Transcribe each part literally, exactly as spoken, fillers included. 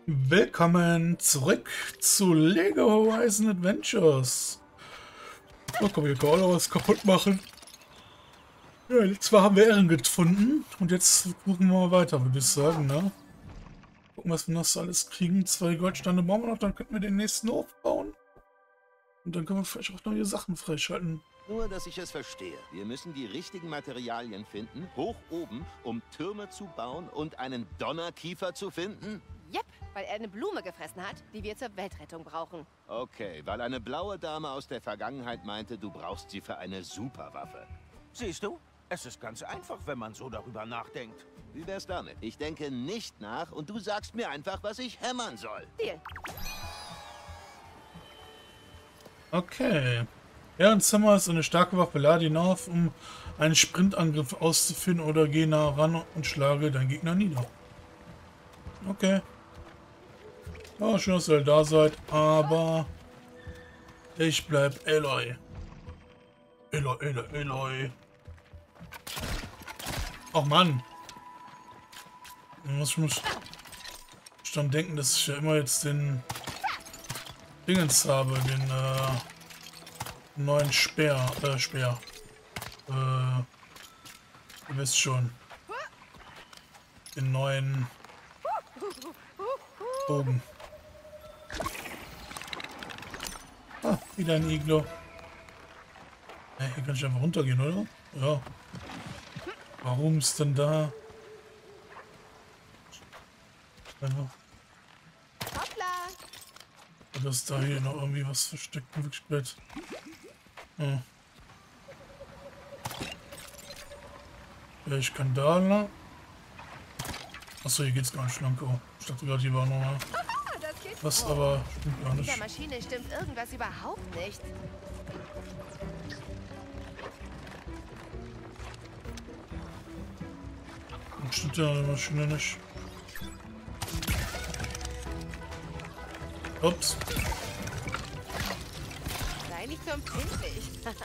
Willkommen zurück zu Lego Horizon Adventures. Oh, komm, hier kann auch noch was kaputt machen. Ja, zwar haben wir Ehren gefunden und jetzt gucken wir mal weiter, würde ich sagen, ne? Gucken, was wir noch so alles kriegen. Zwei Goldsteine brauchen wir noch, dann könnten wir den nächsten Hof bauen. Und dann können wir vielleicht auch neue Sachen freischalten. Nur, dass ich es verstehe. Wir müssen die richtigen Materialien finden, hoch oben, um Türme zu bauen und einen Donnerkiefer zu finden? Jep, weil er eine Blume gefressen hat, die wir zur Weltrettung brauchen. Okay, weil eine blaue Dame aus der Vergangenheit meinte, du brauchst sie für eine Superwaffe. Siehst du? Es ist ganz einfach, wenn man so darüber nachdenkt. Wie wär's damit? Ich denke nicht nach und du sagst mir einfach, was ich hämmern soll. Deal. Okay. Ehrenzimmer ist eine starke Waffe. Lade ihn auf, um einen Sprintangriff auszuführen oder geh nah ran und schlage deinen Gegner nieder. Okay. Ja, schön, dass ihr da seid, aber ich bleib Eloy. Eloy, Eloy, Eloy. Ach Mann. Ich muss ich dann denken, dass ich ja immer jetzt den Dingens habe, den äh, neuen Speer, äh, Speer. Äh, ihr wisst schon. Den neuen Bogen. Ah, wieder ein Iglo. Hey, hier kann ich einfach runtergehen, oder? Ja. Warum ist denn da? Einfach. Hoppla! Dass da hier noch irgendwie was versteckt in Wirklichkeit. Ja. Ja, ich kann da lang. Achso, hier geht's gar nicht lang. Oh, ich dachte gerade, hier war noch mal Das geht was, so. aber stimmt gar Mit der nicht. Maschine stimmt irgendwas überhaupt nicht. Und stimmt ja die Maschine nicht. Ups. Sei nicht so empfindlich.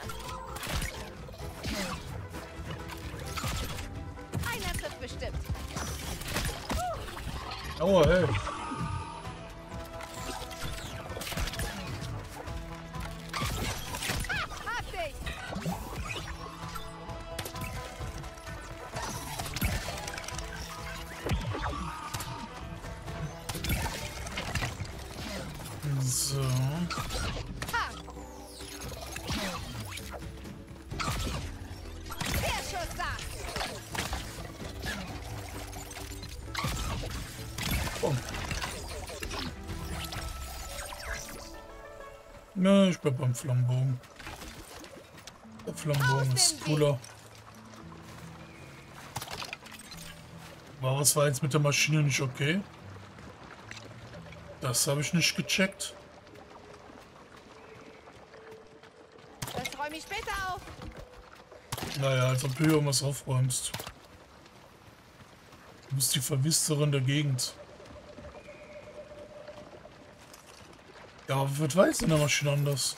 Einer trifft bestimmt. Aua, hey. Hab dich! So. Ha! Der Schuss da! Bumm. Ne, ich bleib beim Flammenbogen. Der Flammenbogen ist cooler. Aber was war jetzt mit der Maschine nicht okay? Das habe ich nicht gecheckt. Das räume ich später auf. Naja, als ob du hier irgendwas aufräumst. Du bist die Verwüsterin der Gegend. Ja, aber was weiß in der Maschine anders?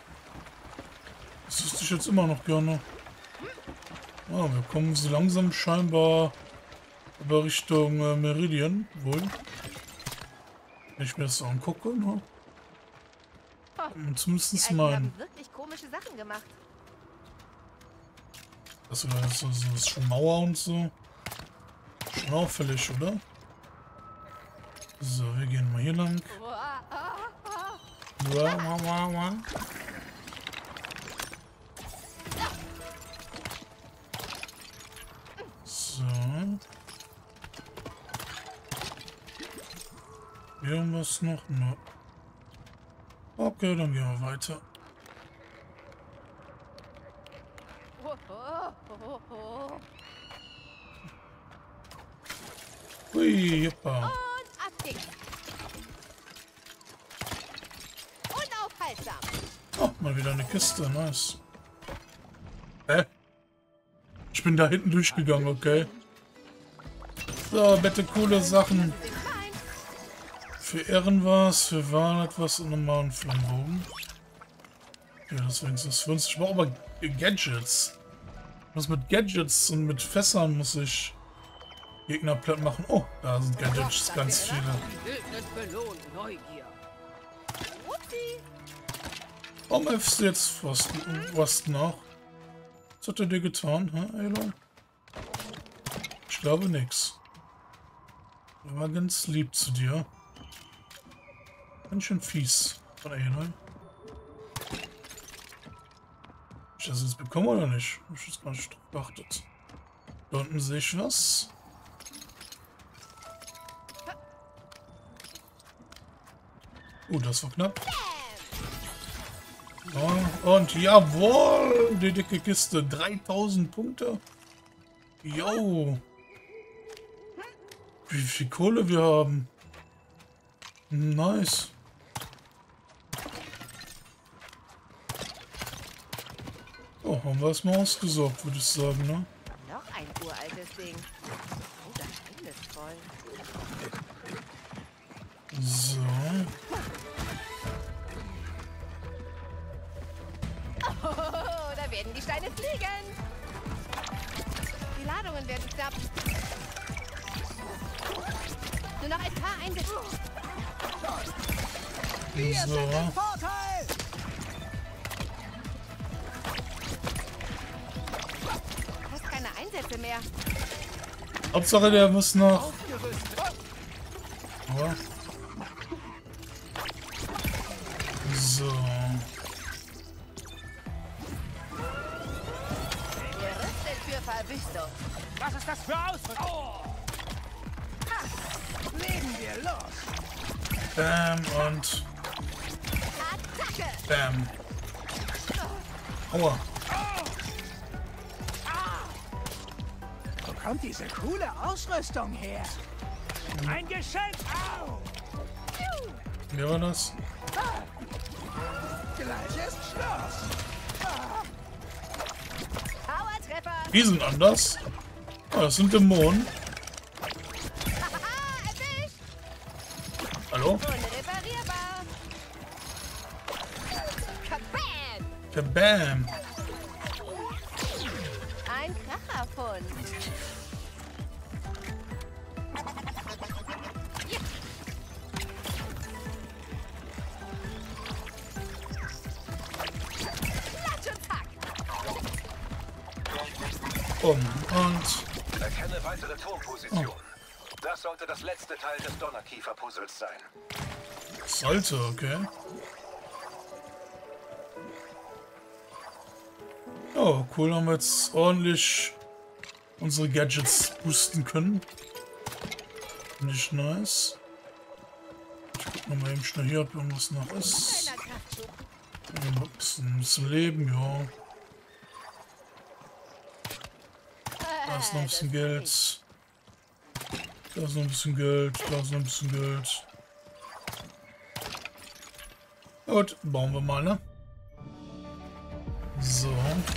Das wüsste ich jetzt immer noch gerne. Ah, wir kommen so langsam scheinbar über Richtung äh, Meridian, wohl. Wenn ich mir das so angucke, ne? Oh, Zumindest die Alten meinen. haben wirklich komische Sachen gemacht. Das ist so, so, so Mauer und so. Schon auffällig, oder? So, wir gehen mal hier lang. Wow, wow, wow, wow. So. Irgendwas noch? Ne. Okay, dann gehen wir weiter. Hui, jeppa. Und ab geht's. Unaufhaltsam. Oh, mal wieder eine Kiste, nice. Hä? Ich bin da hinten durchgegangen, okay. So, bitte coole Sachen. Für Ehren was, für Waren etwas und normalen Flammenbogen. Ja, deswegen ist das für uns. Ich brauche aber Gadgets. Was mit Gadgets und mit Fässern muss ich Gegner platt machen. Oh, da sind Gadgets, ganz viele. Wildnis belohnt Neugier. Upsi. Warum öffnest du jetzt was, was nach? Was hat er dir getan, hä, Aloy? Ich glaube nix. Er war ganz lieb zu dir. Ganz schön fies von Aloy. Hab ich das jetzt bekommen oder nicht? Hab ich das gar nicht beachtet. Da unten sehe ich was. Oh, das war knapp. Ja, und jawohl, die dicke Kiste. dreitausend Punkte. Jo. Wie viel Kohle wir haben. Nice. Oh, haben wir es mal ausgesorgt, würde ich sagen, ne? Noch ein uraltes Ding. Oh, das Ding ist voll. So. Oh, da werden die Steine fliegen. Die Ladungen werden knapp. Nur noch ein paar Einsätze. So. Vorteil! Fast keine Einsätze mehr. Hauptsache, der muss noch. Aber. So. Gerüstet für Verwüstung. Was ist das für Ausdruck? Oh! Ha! Legen wir los! Bam und Attacke! bam. Aua. Wo kommt diese coole Ausrüstung her? Ein Geschenk! Au! Wer war das? Gleich ist Schluss! Powertreffer! Die sind anders. Oh, das sind Dämonen. Haha, erwischt! Hallo? Unreparierbar! Kabam! Kabam. Ein Kracherfund. Ja. Klatsch und zack! Um. Und. Erkenne weitere Turmpositionen. Das sollte das letzte Teil des Donnerkiefer-Puzzles sein. Sollte, okay. Oh, cool, haben wir jetzt ordentlich unsere Gadgets boosten können. Finde ich nice. Ich guck noch mal eben schnell hier, ob irgendwas noch ist. Kleiner Kraftschub. Ja, ein bisschen, ein bisschen Leben, ja. Da ist noch ein bisschen Geld. Da ist noch ein bisschen Geld. Da ist noch ein bisschen Geld. Gut, bauen wir mal, ne? So.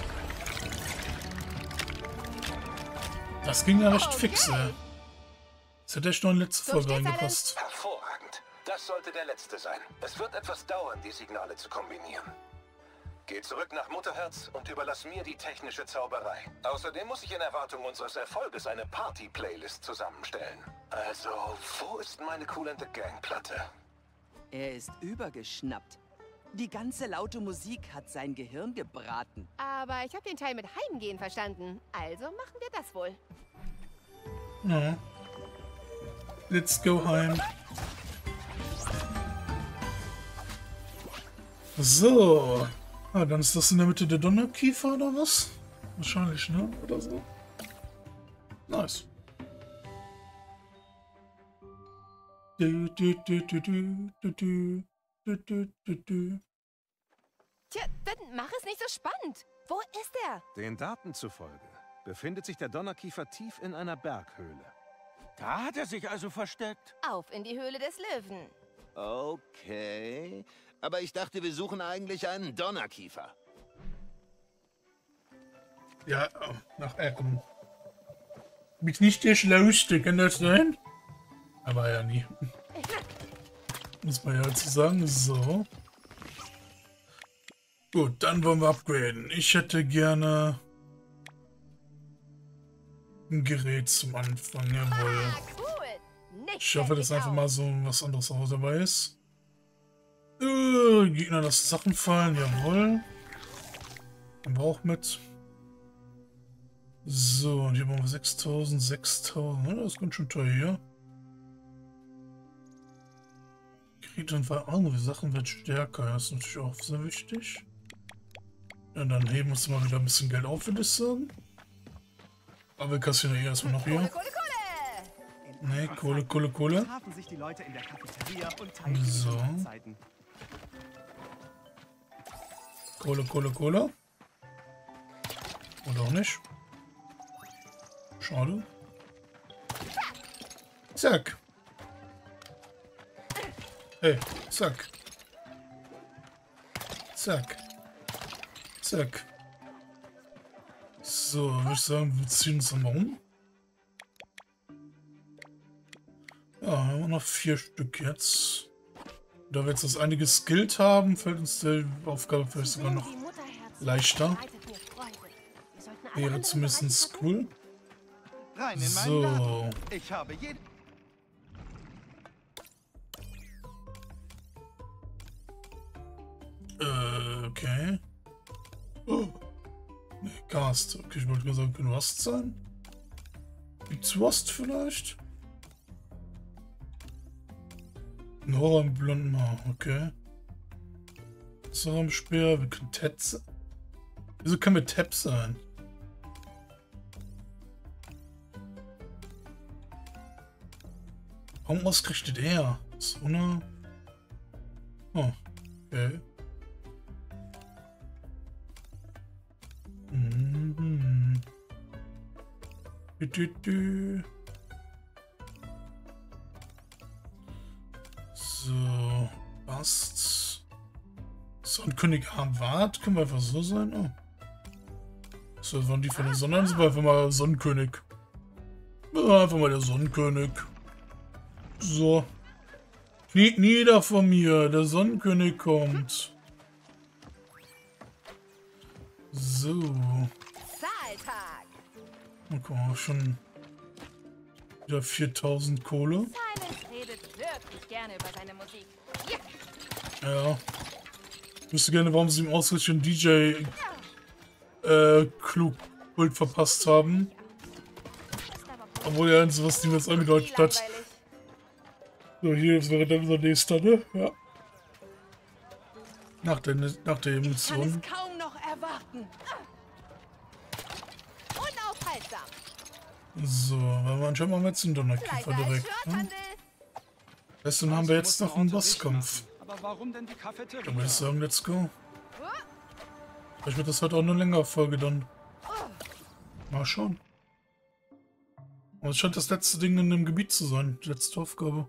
Das ging ja recht fix, ey. Das hätte echt noch eine letzte So Folge steht's reingepasst. Hervorragend. Das sollte der letzte sein. Es wird etwas dauern, die Signale zu kombinieren. Geh zurück nach Mutterherz und überlass mir die technische Zauberei. Außerdem muss ich in Erwartung unseres Erfolges eine Party-Playlist zusammenstellen. Also, wo ist meine Cool and the Gang-Platte? Er ist übergeschnappt. Die ganze laute Musik hat sein Gehirn gebraten. Aber ich habe den Teil mit Heimgehen verstanden. Also machen wir das wohl. Ja. Let's go heim. So. Ah, dann ist das in der Mitte der Donnerkiefer oder was? Wahrscheinlich, ne? Oder so. Nice. Du, du, du, du, du, du, du, du, du, du, du. Tja, dann mach es nicht so spannend. Wo ist er? Den Daten zufolge befindet sich der Donnerkiefer tief in einer Berghöhle. Da hat er sich also versteckt. Auf in die Höhle des Löwen. Okay. Aber ich dachte, wir suchen eigentlich einen Donnerkiefer. Ja, nach Ecken. Mich nicht der Schlauste, kann das sein? Aber ja nie. Muss man ja zu sagen. So. Gut, dann wollen wir upgraden. Ich hätte gerne ein Gerät zum Anfang, jawohl. Ah, cool. Nicht Ich hoffe, dass schlecht einfach mal so was anderes auch dabei ist. Äh, Gegner lassen Sachen fallen, jawohl. Haben wir auch mit. So, und hier haben wir sechstausend, sechstausend. Das ist ganz schön teuer hier. Kriegt dann andere Sachen wird stärker. Das ist natürlich auch sehr wichtig. Ja, dann heben wir uns mal wieder ein bisschen Geld auf, würde ich sagen. Aber wir kassieren ja eh erstmal noch hier. Kohle, Kohle, Kohle. Ne, Kohle, Kohle, Kohle. Trafen sich die Leute in der Cafeteria und teilten So. ihre Zeiten. Kohle, Kohle, Kohle. Oder auch nicht. Schade. Zack. Hey, zack. Zack. Zack. So, würde ich sagen, wir ziehen uns mal um. Ja, haben wir noch vier Stück jetzt. Da wir jetzt das einige skillt haben, fällt uns die Aufgabe vielleicht sogar noch leichter. Wäre zumindest cool. Rein in meinen So. Laden. Ich habe jeden... Äh, okay. Oh. Nee, Gast. Okay, ich wollte gerade sagen, können Rust sein? Gibt's Rust vielleicht? Ein Horror im blonden Haar, okay. So am Speer, wir können Ted sein. Wieso können wir Tab sein? Warum ausgerechnet er? So eine. Oh, okay. Mhm. Du, du, du. So, passt. Sonnenkönig Harvard, können wir einfach so sein? Oh. So, das waren die von der Sonne, dann sind wir einfach mal Sonnenkönig. Ja, einfach mal der Sonnenkönig. So. Kniet nieder von mir, der Sonnenkönig kommt. So. Zahltag. Okay, schon wieder viertausend Kohle. Silence redet wirklich gerne über seine Musik. Ja. Ja. Ich wüsste gerne, warum sie ihm ausgerechnet D J äh, Klug-Kult verpasst haben. Obwohl er eins, was die mir jetzt angedeutet hat. So, hier, das wäre dann unser nächster, ne? Ja. Nach der, nach der Ich kann Emotion. es kaum noch erwarten. Unaufhaltsam. So, weil wir anscheinend machen wir jetzt den Donnerkiefer Gleicher als direkt. Ne? Schwerthandel. Weißt du, dann haben wir jetzt noch einen Bosskampf. Aber warum denn die Cafeteria? Dann würde ich sagen, let's go. Vielleicht wird das heute auch eine längere Folge dann. Mal schauen. Aber es scheint das letzte Ding in dem Gebiet zu sein. Die letzte Aufgabe.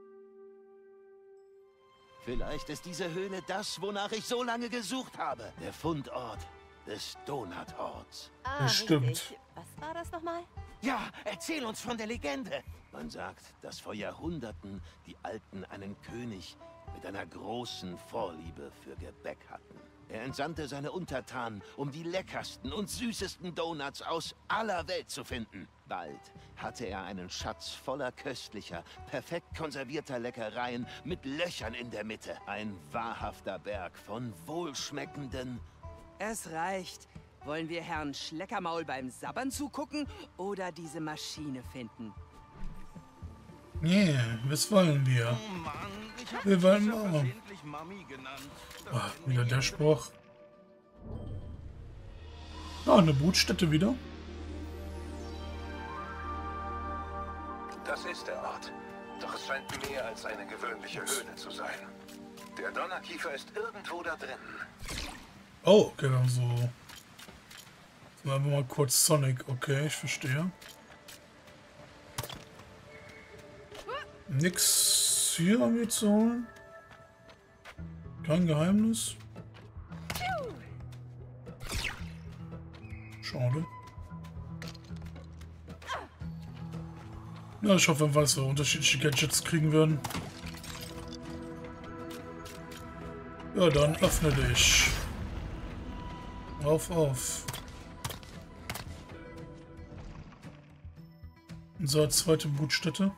Vielleicht ist diese Höhle das, wonach ich so lange gesucht habe. Der Fundort des Donuthorts. Ah, Das stimmt. richtig. Was war das nochmal? Ja, erzähl uns von der Legende. Man sagt, dass vor Jahrhunderten die Alten einen König mit einer großen Vorliebe für Gebäck hatten. Er entsandte seine Untertanen, um die leckersten und süßesten Donuts aus aller Welt zu finden. Bald hatte er einen Schatz voller köstlicher, perfekt konservierter Leckereien mit Löchern in der Mitte. Ein wahrhafter Berg von wohlschmeckenden... Es reicht. Wollen wir Herrn Schleckermaul beim Sabbern zugucken oder diese Maschine finden? Yeah, was wollen wir? Oh Mann, ich hab Wir wollen dich mal. versehentlich Mami genannt. Das Ah, finde wieder ich der nicht. Spruch. Ah, eine Brutstätte wieder. Das ist der Ort. Doch es scheint mehr als eine gewöhnliche Höhle zu sein. Der Donnerkiefer ist irgendwo da drin. Oh, okay, dann so. Dann einfach mal kurz Sonic. Okay, ich verstehe. Nix hier an mir zu holen. Kein Geheimnis. Schade. Ja, ich hoffe einfach, dass wir unterschiedliche Gadgets kriegen werden. Ja, dann öffne dich. Auf, auf. Unsere zweite Brutstätte.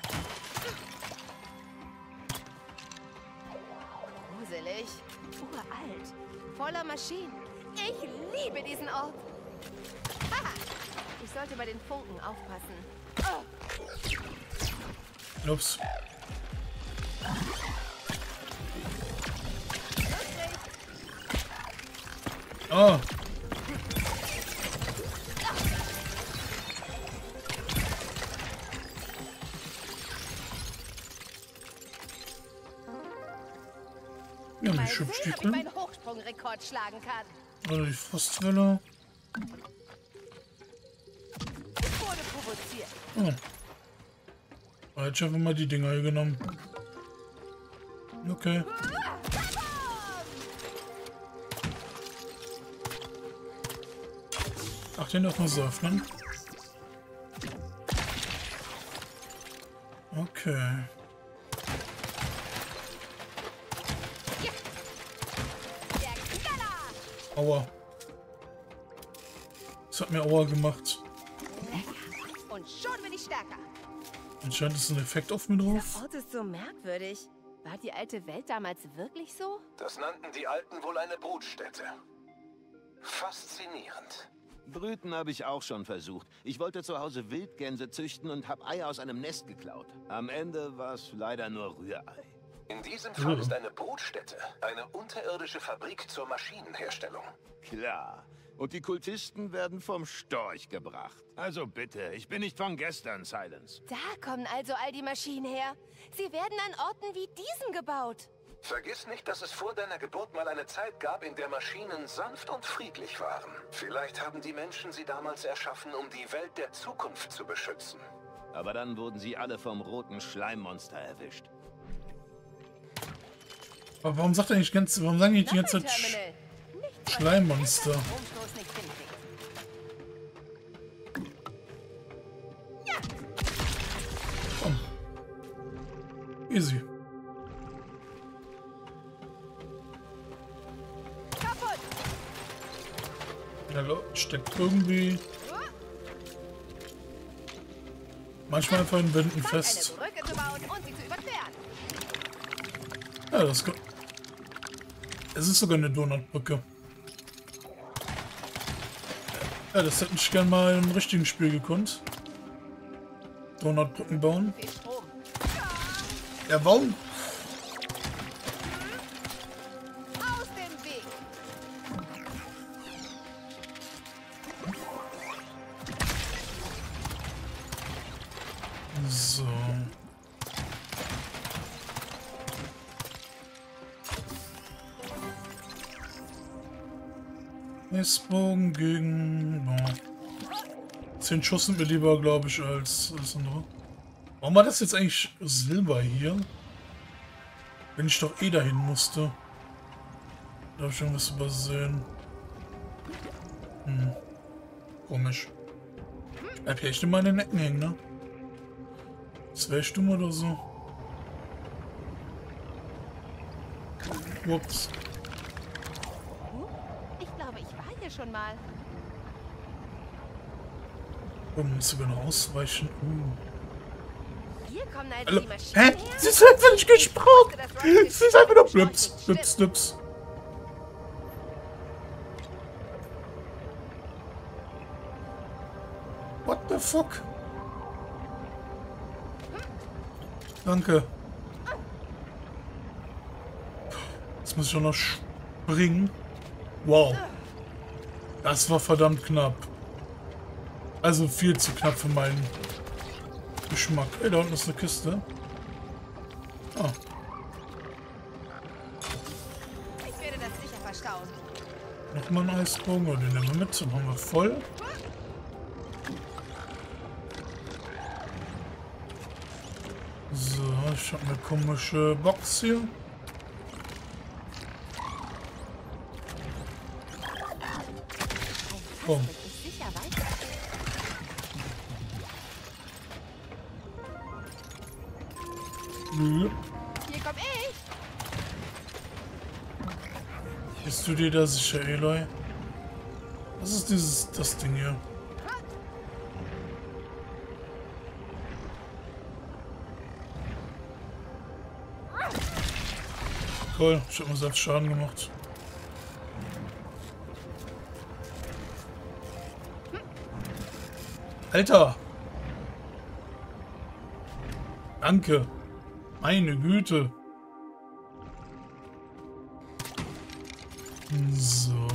Gruselig. Uralt. Voller Maschinen. Ich liebe diesen Ort. Haha. Ich sollte bei den Funken aufpassen. Oh. Ups. Ah. Ja, die Mal sehen, ob ich Schubstiefel. meinen Hochsprungrekord schlagen kann. Oder die Frostwelle. Ich wurde provoziert. Oh. Da hätte ich einfach mal die Dinger hier genommen. Okay. Ach, den darf man so öffnen. Okay. Aua. Das hat mir Aua gemacht. Und schon bin ich stärker. Anscheinend ist ein Effekt auf mir drauf. Der Ort ist so merkwürdig. War die alte Welt damals wirklich so? Das nannten die Alten wohl eine Brutstätte. Faszinierend. Brüten habe ich auch schon versucht. Ich wollte zu Hause Wildgänse züchten und habe Eier aus einem Nest geklaut. Am Ende war es leider nur Rührei. In diesem Fall ist eine Brutstätte eine unterirdische Fabrik zur Maschinenherstellung. Klar. Und die Kultisten werden vom Storch gebracht. Also bitte, ich bin nicht von gestern, Silence. Da kommen also all die Maschinen her. Sie werden an Orten wie diesem gebaut. Vergiss nicht, dass es vor deiner Geburt mal eine Zeit gab, in der Maschinen sanft und friedlich waren. Vielleicht haben die Menschen sie damals erschaffen, um die Welt der Zukunft zu beschützen. Aber dann wurden sie alle vom roten Schleimmonster erwischt. Aber warum sagt er nicht ganz, warum sagen die die ganze Zeit Sch Schleimmonster? Umstoß nicht hinkriegt. Komm. Easy. Kaputt. Ja, steckt irgendwie. Manchmal einfach in Wänden Zeit, fest. eine Brücke zu bauen und sie zu überqueren. Ja, das kann. Es ist sogar eine Donutbrücke. Ja, das hätte ich gerne mal im richtigen Spiel gekonnt. Donutbrücken bauen. Viel Strom. Ja, warum? Aus dem Weg. So. Messbogen gegen... Oh. Zehn Schuss sind mir lieber, glaube ich, als alles andere. Warum war das jetzt eigentlich Silber hier? Wenn ich doch eh dahin musste. Da habe ich irgendwas übersehen. Hm. Komisch. Bleib hier echt immer in den Ecken hängen, ne? Das wäre stumm oder so. Ups. Ich glaube, ich war hier schon mal. Oh, muss sogar noch ausweichen. Uh. Hier kommen also Hallo. die Maschinen Hä? her. Sie ist einfach nicht gesprungen! Sie ist einfach nur blips, blips, blips. What the fuck? Danke. Jetzt muss ich auch noch springen. Wow. Das war verdammt knapp. Also viel zu knapp für meinen Geschmack. Ey, da unten ist eine Kiste. Ah. Ich werde das sicher verstauen. Nochmal ein Eisbogen. Oh, den nehmen wir mit. Den haben wir voll. So, ich habe eine komische Box hier. Komm. Ich sicher weiter. Nö. Hier komm ich. Bist du dir da sicher, Aloy? Was ist dieses, das Ding hier? Toll, ich habe mir selbst Schaden gemacht. Alter! Danke! Meine Güte! So.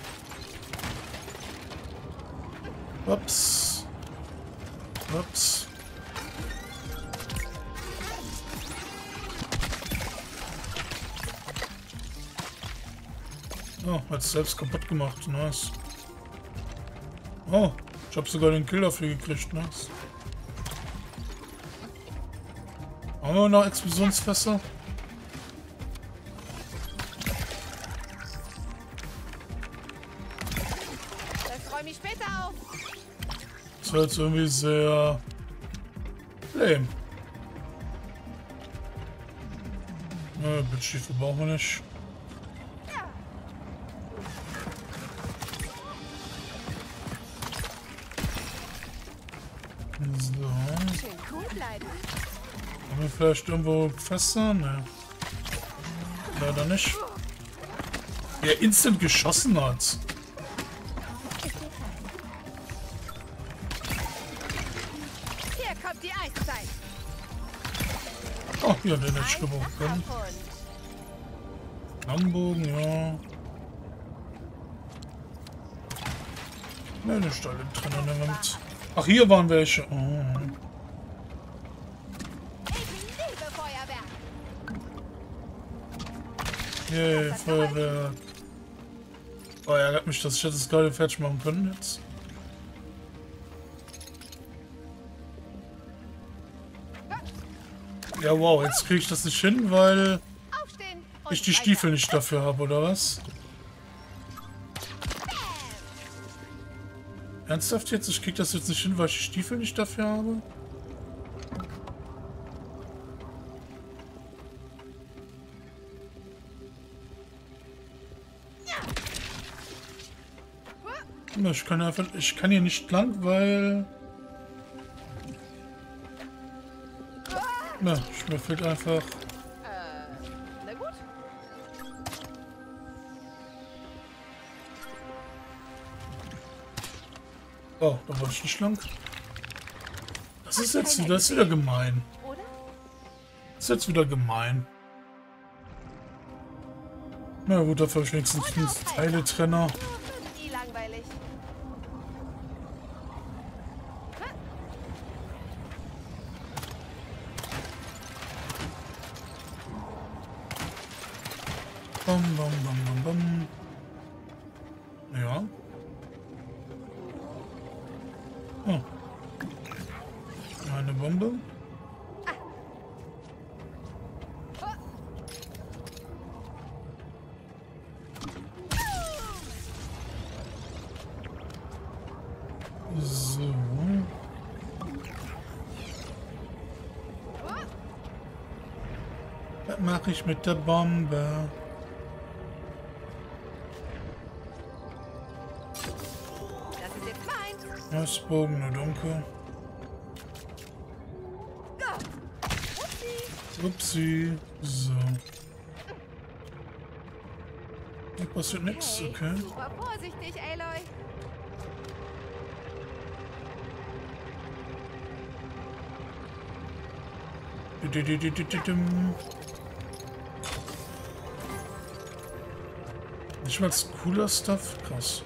Ups. Ups. Oh, hat es selbst kaputt gemacht. Nice. Oh, ich habe sogar den Kill dafür gekriegt. Nice. Haben wir noch Explosionsfässer? Das räume ich später auf. Das war jetzt irgendwie sehr lame. Ne, Blitzstiefel brauchen wir nicht. So. Schön cool bleiben. Haben wir vielleicht irgendwo Fässer? Ne. Leider nicht. Der instant geschossen hat. Hier kommt die Eiszeit. Oh, ja, den hätte ich Ein gebraucht können. Wasserhund. Lambogen, ja. Ne, nicht alle drin an der Wand. Ach, hier waren welche. Oh. Ich liebe Feuerwerk. Yay, Feuerwehr. Oh, ärgert mich, dass ich das gerade fertig machen können jetzt. Ja, wow, jetzt kriege ich das nicht hin, weil Aufstehen und ich die weiter. Stiefel nicht dafür habe, oder was? Ernsthaft jetzt? Ich krieg das jetzt nicht hin, weil ich die Stiefel nicht dafür habe? Na, ich kann einfach, ich kann hier nicht lang, weil... Na, ich, mir fehlt einfach... Äh, na gut. Oh, da wollte ich nicht lang. Das ist jetzt wieder, das ist wieder gemein. Oder? Das ist jetzt wieder gemein. Na gut, dafür habe ich wenigstens einen Teile-Trenner. Nur für die langweilig. Bam, bam, bam, bam, bam. Ja. Oh. Eine Bombe. So. Was mache ich mit der Bombe? Das ist jetzt mein. Ausbogen, nur dunkel. Upsi. So. Hier passiert nichts, Hey, okay. super vorsichtig, Aloy. Nicht mal cooler Stuff? Krass.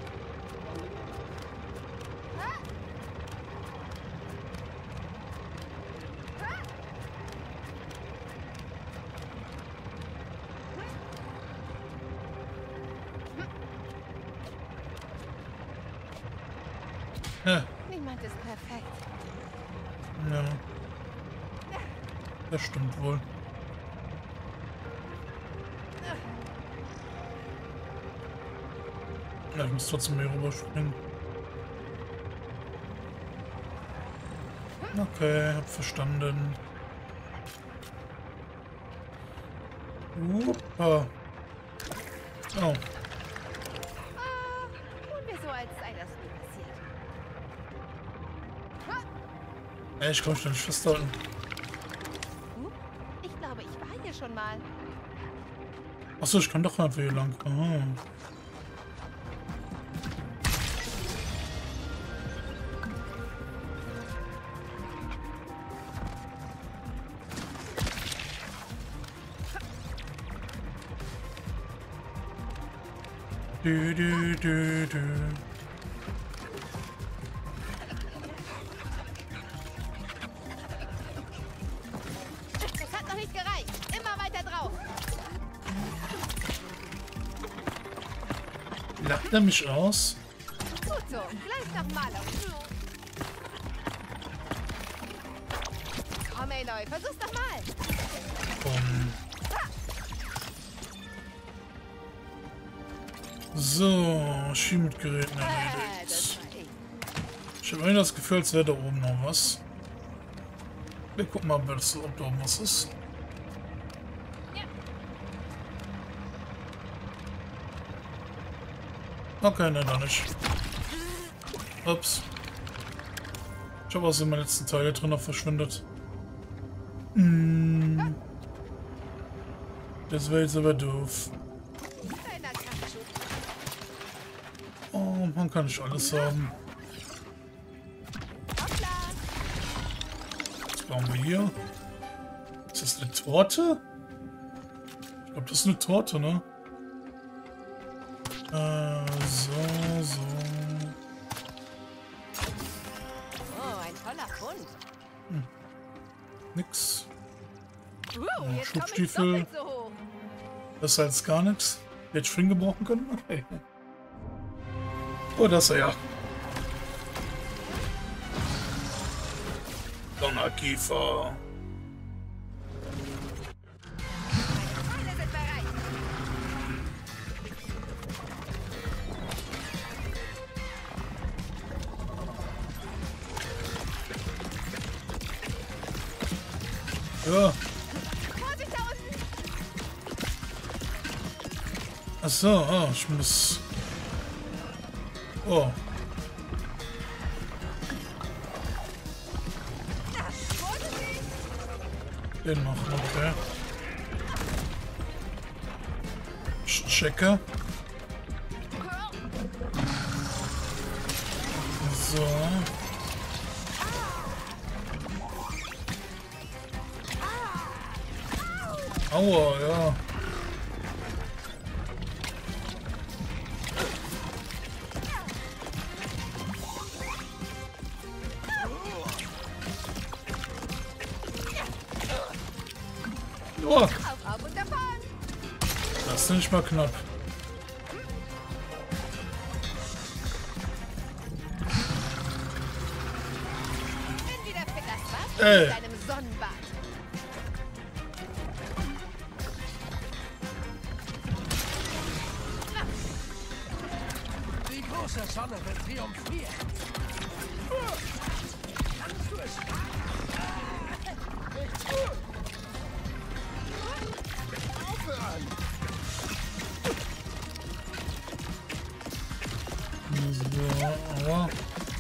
Ja, Niemand ist perfekt. ja. Das stimmt wohl. Ja, ich muss trotzdem hier rüberspringen. Okay, hab verstanden. Wuppa. Oh. Ah, tun wir so, als sei das nie passiert. Ey, ich kann mich da nicht festhalten. Hm? Ich glaube, ich war hier schon mal. Achso, ich kann doch einfach hier lang. Ah. Du, du, du, du. Das hat noch nicht gereicht. Immer weiter drauf. Lacht er mich aus? Gut so. Gleich nochmal auf. Komm, Aloy, versuch's doch mal. Um. So, Schienengeräten Äh, erledigt. das war ich. Ich habe irgendwie das Gefühl, als wäre da oben noch was. Wir gucken mal, ob das- ob da oben was ist. Okay, ne, da nicht. Ups. Ich habe aus meinen letzten Teile drin noch verschwindet. Hm. Das wäre jetzt aber doof. Kleiner Kampfschub. Oh, man kann nicht alles haben. Hoppla. Was brauchen wir hier? Ist das eine Torte? Ich glaube, das ist eine Torte, ne? Äh, so, so. Oh, ein toller Fund. Nix. Uh, jetzt komm ich Schubstiefel. doppelt so hoch. Das ist jetzt gar nichts. Hätte ich vorhin gebrauchen können? Okay. Oh, das ist er ja. Donnerkiefer. Alle sind bereit. Ja. Vorsicht da unten. Achso, ah, ich muss. Oh. Vorsichtig. Den machen, okay. Ich checke. So. Aua, ja. Oh, Auf, auf und davon. das ist nicht mal knapp. Bin wieder fit, das war's. Ey. Mit deinem Sonnenbad. Die große Sonne wird triumphieren. Kannst du es? Aufhören! So, aua.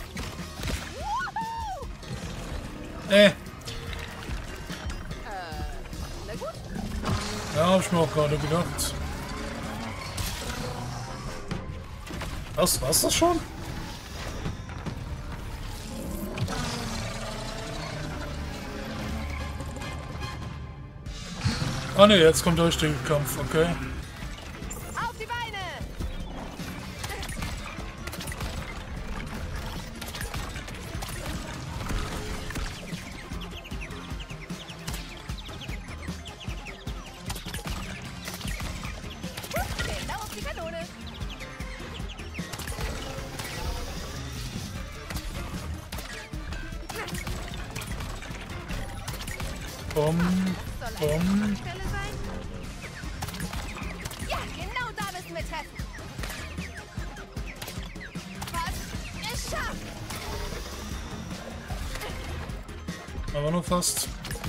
Äh, Na gut. ja, hab ich mir auch gerade gedacht. Was, war's das schon? Ah ne, jetzt kommt der richtige Kampf, okay. Auf die Beine. Genau auf die Kanone. Bom, Soll eine bom. Stelle sein? Ja, genau da müssen wir treffen. Was? Geschafft! Aber nur fast.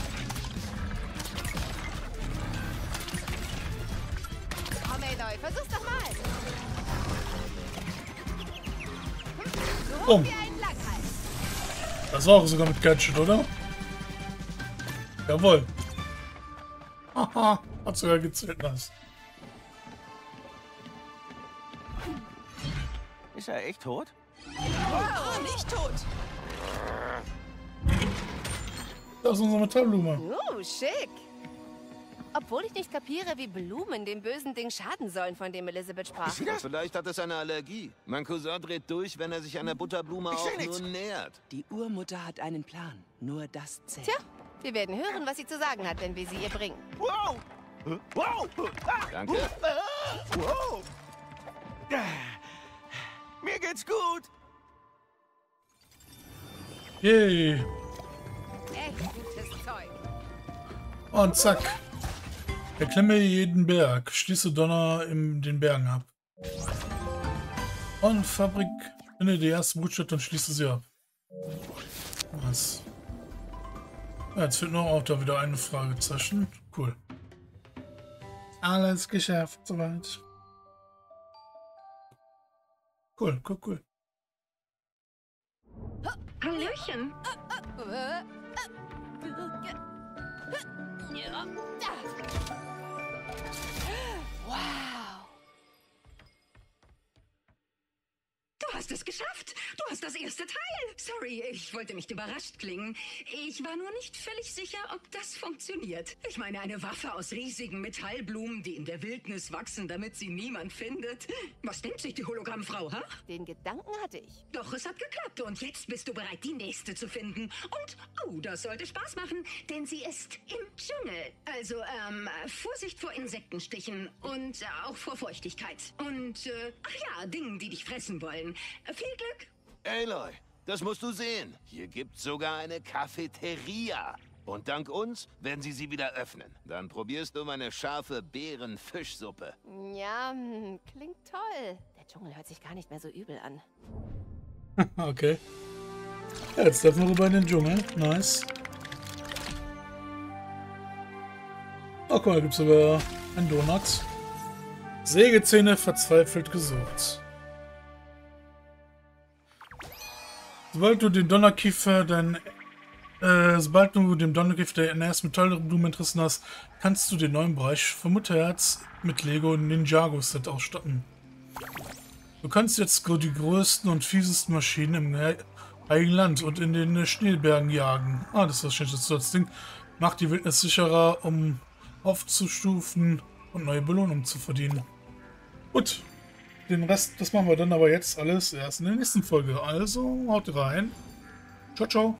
Komm, Aloy, versuch's doch mal. So Bumm. hoch wie ein Langhals. Das war auch sogar mit Gadget, oder? Jawohl. Haha, hat sogar gezählt, nice. Ist er echt tot? Oh, nicht tot. Das ist unsere Metallblume. Uh, schick. Obwohl ich nicht kapiere, wie Blumen dem bösen Ding schaden sollen, von dem Elisabeth sprach. Vielleicht hat es eine Allergie. Mein Cousin dreht durch, wenn er sich einer Butterblume auch nur nähert. Die Urmutter hat einen Plan. Nur das zählt. Tja, wir werden hören, was sie zu sagen hat, wenn wir sie ihr bringen. Wow! Wow! Danke. Wow! Mir geht's gut. Yay. Echt gutes Zeug. Und zack. Erklemme jeden Berg. Schließe Donner in den Bergen ab. Und Fabrik. Finde die erste Brutstätte und schließe sie ab. Was? Ja, jetzt fehlt noch auch da wieder eine Fragezeichen. Cool. Alles geschafft, soweit. Cool, cool, cool. Hallöchen. Wow. Du hast es geschafft. Du hast das erste Teil. Sorry, ich wollte nicht überrascht klingen. Ich war nur nicht völlig sicher, ob das funktioniert. Ich meine, eine Waffe aus riesigen Metallblumen, die in der Wildnis wachsen, damit sie niemand findet. Was denkt sich die Hologrammfrau, ha? Den Gedanken hatte ich. Doch es hat geklappt und jetzt bist du bereit, die nächste zu finden. Und, oh, das sollte Spaß machen, denn sie ist im Dschungel. Also, ähm, Vorsicht vor Insektenstichen und äh, auch vor Feuchtigkeit. Und, äh, ach ja, Dingen, die dich fressen wollen. Äh, viel Glück. Aloy, das musst du sehen. Hier gibt's sogar eine Cafeteria. Und dank uns werden sie sie wieder öffnen. Dann probierst du meine scharfe Beeren-Fischsuppe. Ja, hm, klingt toll. Der Dschungel hört sich gar nicht mehr so übel an. Okay. Ja, jetzt dürfen wir rüber in den Dschungel. Nice. Oh, guck mal, da gibt es sogar einen Donut. Sägezähne verzweifelt gesucht. Sobald du den Donnerkiefer, dein, äh, sobald du dem Donnerkiefer deine ersten Metallblumen entrissen hast, kannst du den neuen Bereich vom Mutterherz mit Lego Ninjago-Set ausstatten. Du kannst jetzt die größten und fiesesten Maschinen im Heiligen Land und in den Schneebergen jagen. Ah, das ist wahrscheinlich das, das Ding. Macht die Wildnis sicherer, um aufzustufen und neue Belohnungen zu verdienen. Gut. Den Rest, das machen wir dann aber jetzt alles erst in der nächsten Folge. Also, haut rein. Ciao, ciao.